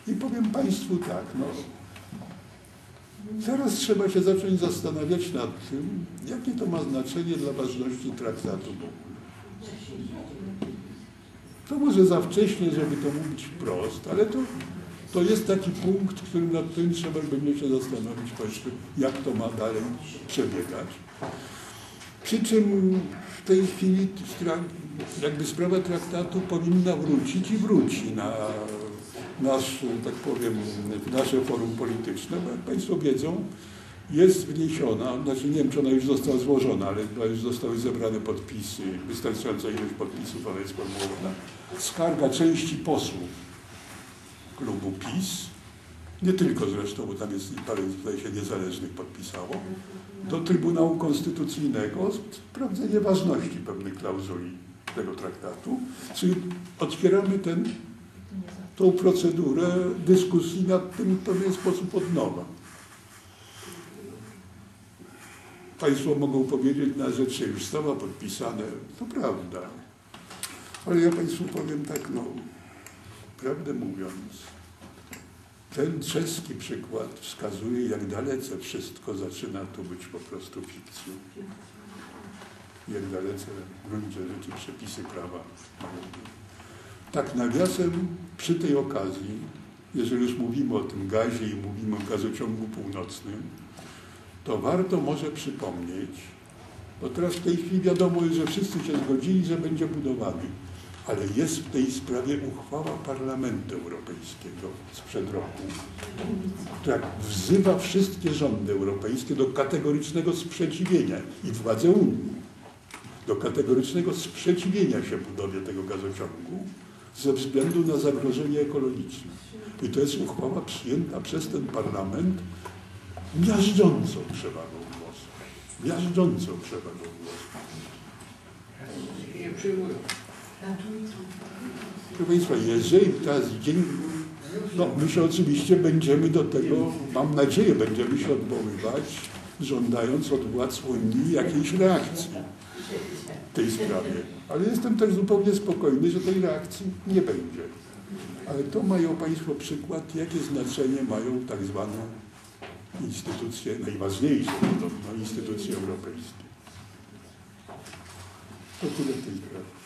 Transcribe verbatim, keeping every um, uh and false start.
I powiem Państwu tak, no, teraz trzeba się zacząć zastanawiać nad tym, jakie to ma znaczenie dla ważności traktatu. To może za wcześnie, żeby to mówić wprost, ale to, to jest taki punkt, którym nad tym trzeba będzie się zastanowić Państwu, jak to ma dalej przebiegać. Przy czym w tej chwili jakby sprawa traktatu powinna wrócić i wróci na nasz, tak powiem, nasze forum polityczne, bo jak Państwo wiedzą, jest wniesiona, znaczy nie wiem, czy ona już została złożona, ale już zostały zebrane podpisy, wystarczająca ilość podpisów, ale jest formułowana, skarga części posłów klubu PiS, nie tylko zresztą, bo tam jest parę, tutaj się niezależnych podpisało, do Trybunału Konstytucyjnego o sprawdzenie ważności pewnych klauzuli tego traktatu, czyli otwieramy ten, tą procedurę dyskusji nad tym w pewien sposób od nowa. Państwo mogą powiedzieć, na rzecz się już stała podpisane, to prawda. Ale ja Państwu powiem tak, no, prawdę mówiąc, ten czeski przykład wskazuje, jak dalece wszystko zaczyna tu być po prostu fikcją. Jak dalece w gruncie rzeczy przepisy prawa mają być. Tak nawiasem, przy tej okazji, jeżeli już mówimy o tym gazie i mówimy o gazociągu północnym, to warto może przypomnieć, bo teraz w tej chwili wiadomo, że wszyscy się zgodzili, że będzie budowany, ale jest w tej sprawie uchwała Parlamentu Europejskiego sprzed roku, która wzywa wszystkie rządy europejskie do kategorycznego sprzeciwienia i władze Unii, do kategorycznego sprzeciwienia się budowie tego gazociągu ze względu na zagrożenie ekologiczne. I to jest uchwała przyjęta przez ten parlament miażdżącą przewagą głosów. Miażdżącą przewagą głosów. Proszę Państwa, jeżeli teraz dzień, no my się oczywiście będziemy do tego, mam nadzieję, będziemy się odwoływać, żądając od władz Unii jakiejś reakcji w tej sprawie. Ale jestem też zupełnie spokojny, że tej reakcji nie będzie. Ale to mają Państwo przykład, jakie znaczenie mają tak zwane instytucje, najważniejsze podobno instytucje europejskie. To tyle w tej sprawie.